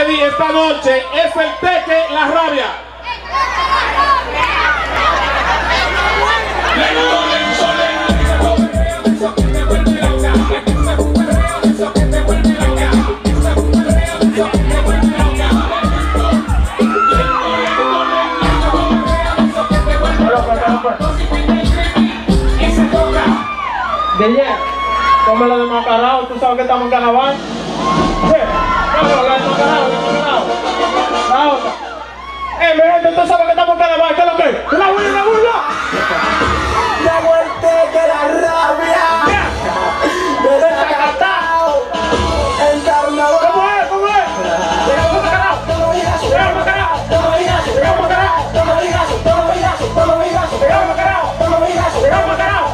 pedí esta noche es el teque La Rabia. Tómelo de macarao, tú sabes que estamos en carnaval. Tómelo de macarao, la otra. Mi gente, tú sabes que estamos en carnaval, ¿qué es lo que? ¡La bulla, la bulla! Llegó el teque La Rabia. Desacatado. En carnaval. ¿Cómo es? ¿Cómo es? Llegamos macarao. Llegamos macarao. Llegamos macarao. Llegamos macarao. Llegamos macarao. Llegamos macarao. Llegamos macarao.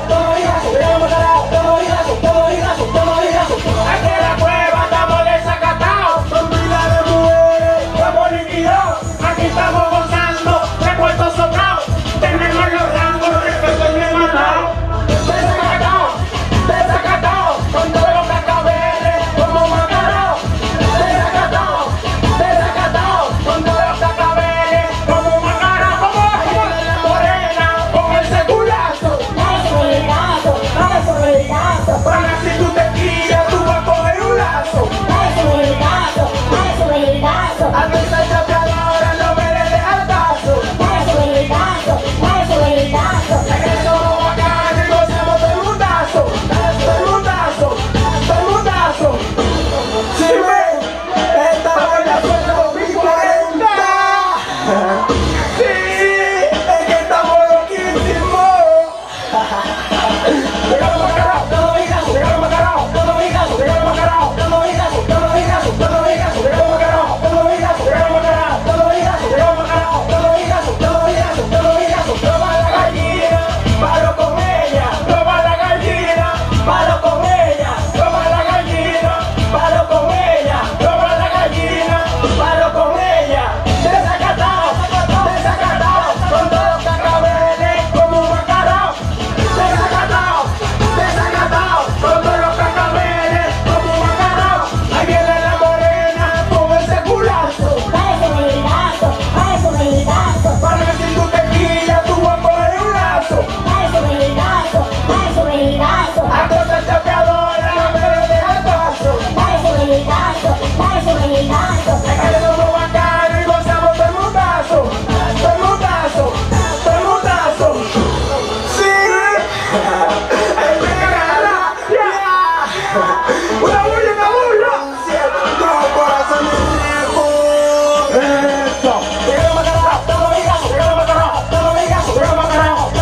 Aquí en la cueva estamos desacatados. Con miles de mujeres estamos liquidados. Aquí estamos gozando de puestos sobrados. Tenemos los rangos, respeto y bien mandado. Desacatados, desacatados. Con todos los cascabeles como macarao. Desacatados, desacatados. Con todos los cascabeles como macarao. Como la morena con el seculazo. Dale sobre el gato, dale sobre el gato. Para si tú te tiras, tú vas a coger un lazo. Dale sobre el gato, dale sobre el gato. A nuestra chapeadora no me le deja el paso. Dale sobre el gato, dale sobre el gato. Es que somos bacanes y gozamos del mundazo. Del mundazo, del mundazo. Si ven, esta buena suena 2040. Sí, es que estamos loquísimos. Llegamos macarao, llegamos macarao, llegamos macarao, toma la gallina, palo con ella, toma la gallina, palo con ella, toma la gallina, palo con ella, toma la gallina, palo con ella. Desacatado, desacatado, con todos los cascabeles como un macarao. Desacatado, desacatado, con todos los cascabeles como un macarao. Ahí viene la morena con ese culazo. Dale sobre el gato, dale sobre el gato. Para que si tú te quillas, tú vas a coger un lazo. Dale sobre el gato, dale sobre el gato. A toda esa chapeadora no me le deja el paso. Dale sobre el gato, dale sobre el gato. Es que somos bacanos y gozamos del mundazo. Del mundazo, del mundazo. Sí. ¡Ay, me gana! ¡Ya! ¡Una bulla, una bulla! ¡Siento corazón viejo! ¡Eso! ¡Llegamos macarao! ¡Llegamos macarao! ¡Llegamos macarao!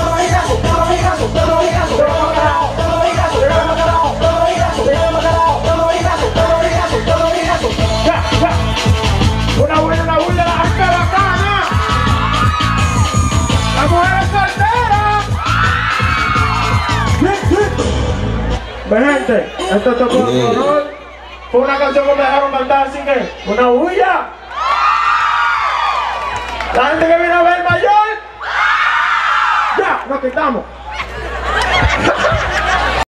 Una bulla, la gente bacana. La mujer soltera. Mi gente, esto tocó un honor. Fue una canción que me dejaron cantar, así que una bulla. La gente que viene a ver mayor. Ya, nos quitamos.